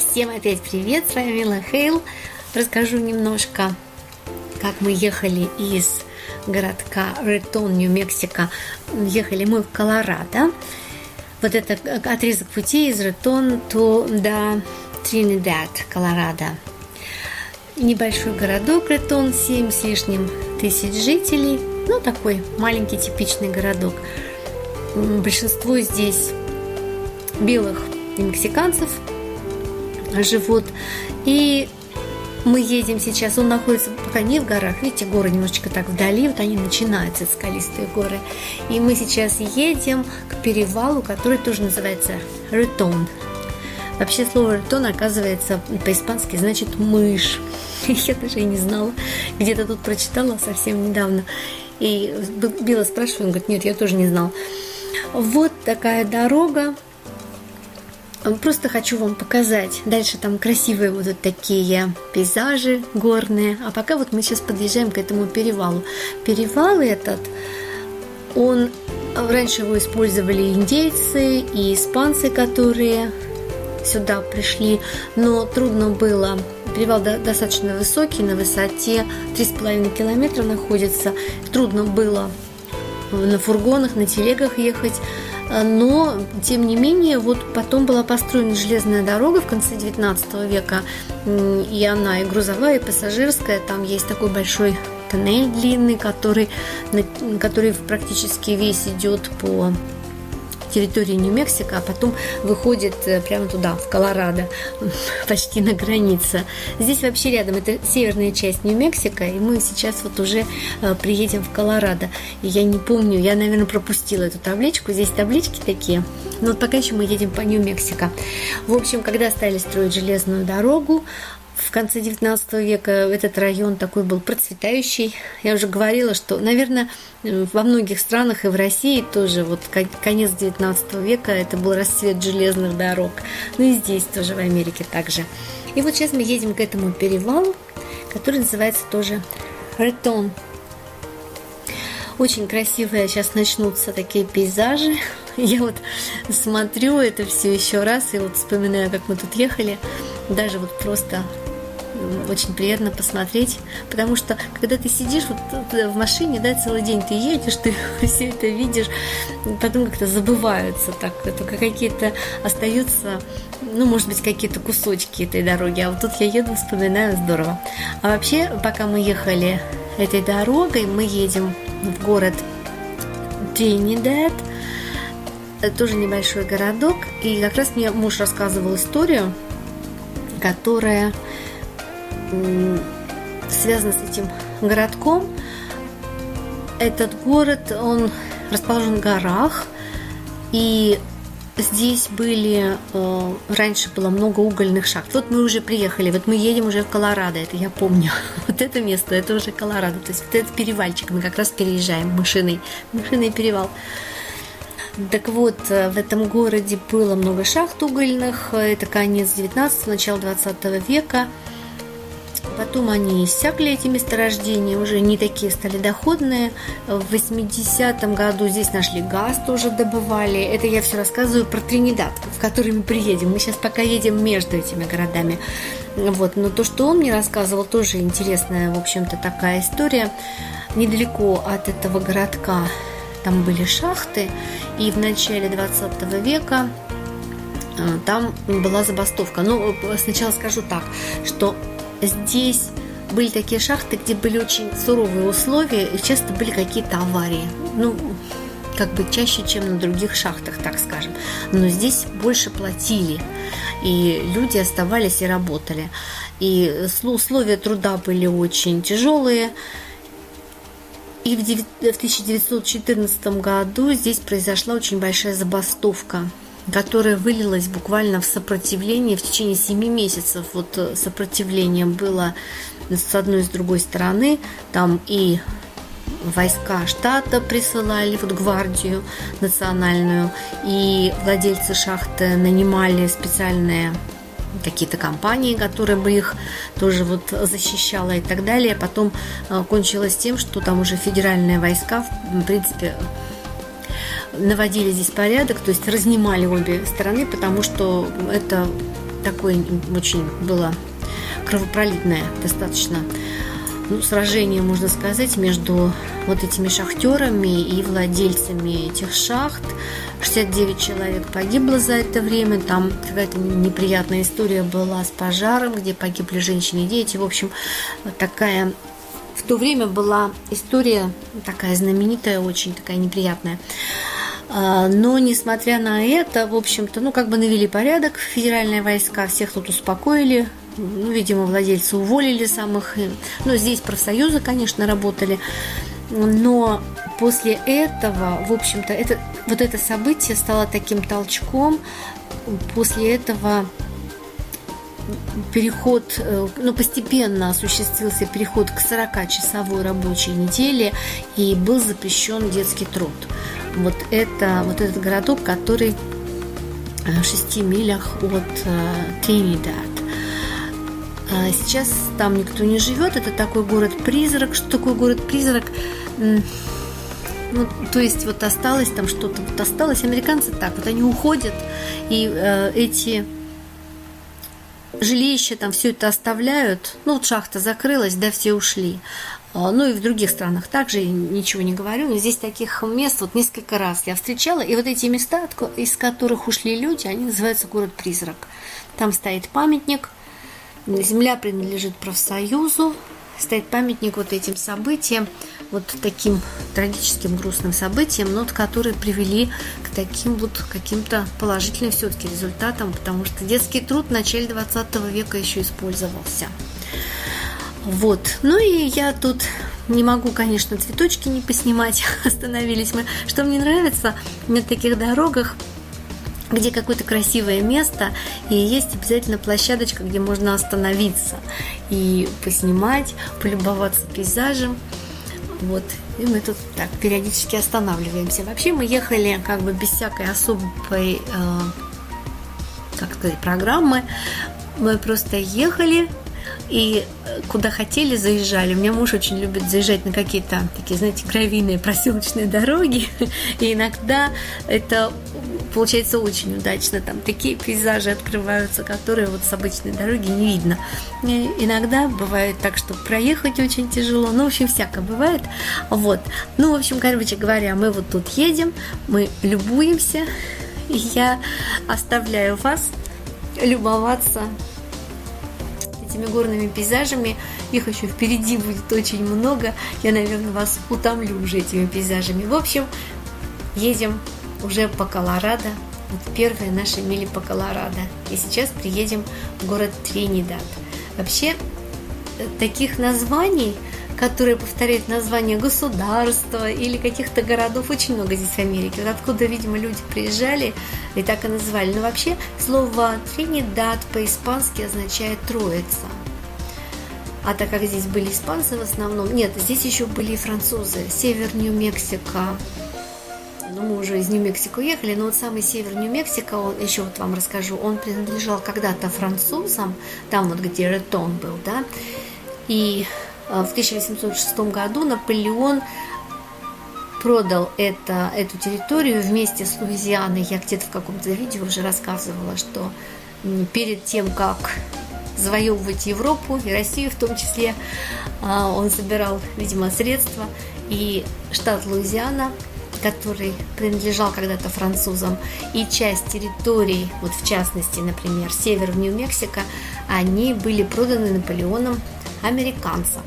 Всем опять привет, с вами Мила Хейл. Расскажу немножко, как мы ехали из городка Ретон, Нью-Мексико. Ехали мы в Колорадо. Вот это отрезок пути из Ретон до Тринидад, Колорадо. Небольшой городок Ретон, 7 с лишним тысяч жителей. Ну, такой маленький типичный городок. Большинство здесь белых и мексиканцев живут. И мы едем сейчас, он находится пока не в горах, видите, горы немножечко так вдали, вот они начинаются, скалистые горы. И мы сейчас едем к перевалу, который тоже называется Ретон. Вообще слово Ретон, оказывается, по-испански значит мышь. Я даже и не знала, где-то тут прочитала совсем недавно. И Билла спрашиваю, он говорит, нет, я тоже не знала. Вот такая дорога. Просто хочу вам показать. Дальше там красивые вот такие пейзажи горные. А пока вот мы сейчас подъезжаем к этому перевалу. Перевал этот, раньше его использовали индейцы и испанцы, которые сюда пришли. Но трудно было. Перевал достаточно высокий, на высоте 3,5 километра находится. Трудно было на фургонах, на телегах ехать. Но, тем не менее, вот потом была построена железная дорога в конце 19 века, и она и грузовая, и пассажирская. Там есть такой большой тоннель длинный, который практически весь идет по территории Нью-Мексико, а потом выходит прямо туда, в Колорадо, почти на границе. Здесь вообще рядом, это северная часть Нью-Мексико, и мы сейчас вот уже приедем в Колорадо. И я не помню, я, наверное, пропустила эту табличку. Здесь таблички такие, но вот пока еще мы едем по Нью-Мексико. В общем, когда стали строить железную дорогу, в конце 19 века этот район такой был процветающий. Я уже говорила, что, наверное, во многих странах и в России тоже вот конец 19 века это был расцвет железных дорог. Ну и здесь тоже, в Америке также. И вот сейчас мы едем к этому перевалу, который называется тоже Ретон. Очень красивые сейчас начнутся такие пейзажи. Я вот смотрю это все еще раз и вот вспоминаю, как мы тут ехали. Даже вот просто очень приятно посмотреть, потому что когда ты сидишь вот в машине, да, целый день ты едешь, ты все это видишь, потом как-то забываются так, только какие-то остаются, ну, может быть, какие-то кусочки этой дороги, а вот тут я еду, вспоминаю, здорово. А вообще, пока мы ехали этой дорогой, мы едем в город Тринидад, тоже небольшой городок, и как раз мне муж рассказывал историю, которая связана с этим городком. Этот город, он расположен в горах, и здесь раньше было много угольных шахт. Вот мы уже приехали, вот мы едем уже в Колорадо, это я помню. Вот это место, это уже Колорадо, то есть вот этот перевальчик мы как раз переезжаем машиной перевал. Так вот, в этом городе было много шахт угольных, это конец 19-го, начало 20 века. Потом они иссякли, эти месторождения, уже не такие стали доходные. В 80-м году здесь нашли газ, тоже добывали. Это я все рассказываю про Тринидад, в который мы приедем. Мы сейчас пока едем между этими городами. Вот. Но то, что он мне рассказывал, тоже интересная, в общем-то, такая история. Недалеко от этого городка там были шахты, и в начале 20 века там была забастовка. Ну, сначала скажу так, что здесь были такие шахты, где были очень суровые условия, и часто были какие-то аварии. Ну, как бы чаще, чем на других шахтах, так скажем. Но здесь больше платили, и люди оставались и работали. И условия труда были очень тяжелые. И в 1914 году здесь произошла очень большая забастовка, которая вылилась буквально в сопротивление в течение 7 месяцев. Вот сопротивление было с одной и с другой стороны. Там и войска штата присылали, вот гвардию национальную, и владельцы шахты нанимали специальные какие-то компании, которые бы их тоже вот защищала и так далее. Потом кончилось тем, что там уже федеральные войска, в принципе, наводили здесь порядок, то есть разнимали обе стороны, потому что это такое очень было кровопролитное достаточно сражение, можно сказать, между вот этими шахтерами и владельцами этих шахт. 69 человек погибло за это время. Там какая-то неприятная история была с пожаром, где погибли женщины и дети. В общем, такая в то время была история такая знаменитая, очень такая неприятная. Но, несмотря на это, в общем-то, навели порядок, федеральные войска, всех тут успокоили. Видимо, владельцы уволили самых. Здесь профсоюзы, конечно, работали. Но после этого, в общем-то, это событие стало таким толчком. После этого переход, постепенно осуществился переход к 40-часовой рабочей неделе, и был запрещен детский труд. Вот этот городок, который в 6 милях от Тринидад. Сейчас там никто не живет, это такой город-призрак. Что такое город-призрак? То есть осталось там что-то, осталось. Американцы так, они уходят, и эти жилища там все это оставляют. Шахта закрылась, все ушли. И в других странах также, ничего не говорю, но здесь таких мест несколько раз я встречала, и эти места, из которых ушли люди, они называются город-призрак. Там стоит памятник, земля принадлежит профсоюзу, стоит памятник этим событиям, таким трагическим, грустным событиям, которые привели к таким каким-то положительным все-таки результатам, потому что детский труд в начале 20 века еще использовался. И я тут не могу, конечно, цветочки не поснимать, остановились мы. Что мне нравится на таких дорогах, где какое-то красивое место, и есть обязательно площадочка, где можно остановиться и поснимать, полюбоваться пейзажем. И мы тут так периодически останавливаемся. Вообще мы ехали без всякой особой программы. Мы просто ехали и куда хотели, заезжали. У меня муж очень любит заезжать на какие-то такие, знаете, гравийные проселочные дороги. И иногда это получается очень удачно. Там такие пейзажи открываются, которые с обычной дороги не видно. И иногда бывает так, что проехать очень тяжело. В общем, всякое бывает. В общем, короче говоря, мы тут едем, мы любуемся. И я оставляю вас любоваться этими горными пейзажами. Их еще впереди будет очень много. Я, наверное, вас утомлю уже этими пейзажами. В общем, едем уже по Колорадо. Первые наши мили по Колорадо. И сейчас приедем в город Тринидад. Вообще, таких названий, которые повторяют названия государства или каких-то городов, очень много здесь в Америке. Откуда, видимо, люди приезжали и так и называли. Но вообще слово Тринидад по-испански означает «троица». А так как здесь были испанцы в основном, нет, здесь еще были и французы. Север Нью-Мексико. Мы уже из Нью-Мексико ехали, но самый север Нью-Мексико, еще вам расскажу, он принадлежал когда-то французам, там где Ретон был, да, и в 1806 году Наполеон продал эту территорию вместе с Луизианой. Я где-то в каком-то видео уже рассказывала, что перед тем, как завоевывать Европу и Россию в том числе, он собирал, видимо, средства, и штат Луизиана, который принадлежал когда-то французам, и часть территорий, в частности, например, север Нью-Мексико, они были проданы Наполеоном американцам.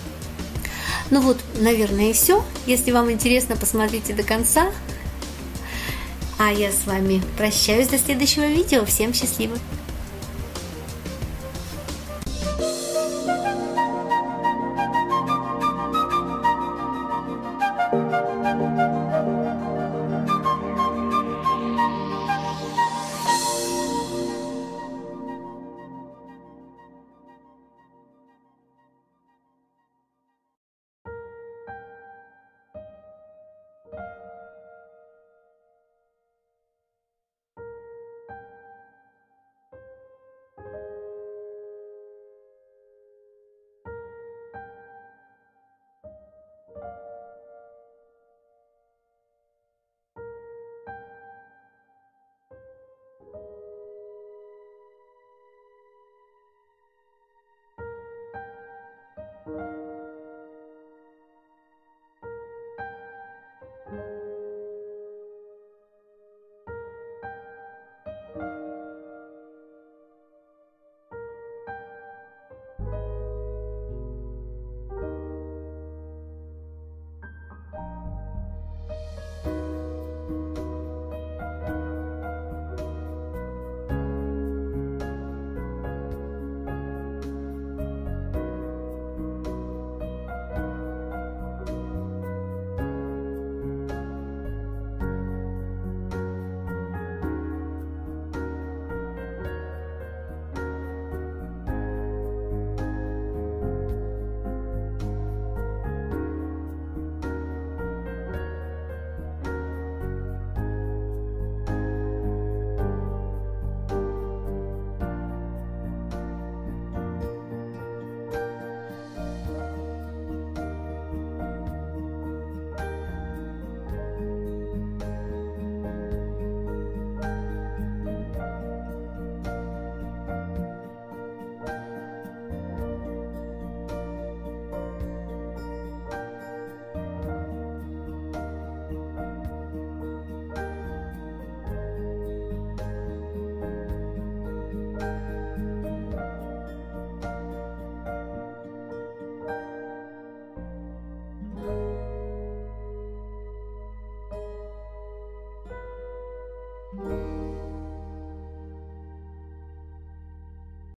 Наверное, и все. Если вам интересно, посмотрите до конца. А я с вами прощаюсь до следующего видео. Всем счастливо!